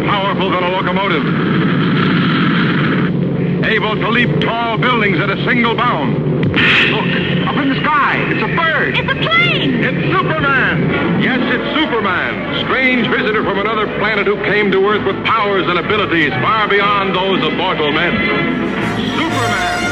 powerful than a locomotive. Able to leap tall buildings at a single bound. Look, up in the sky, it's a bird. It's a plane. It's Superman. Yes, it's Superman, strange visitor from another planet who came to Earth with powers and abilities far beyond those of mortal men. Superman.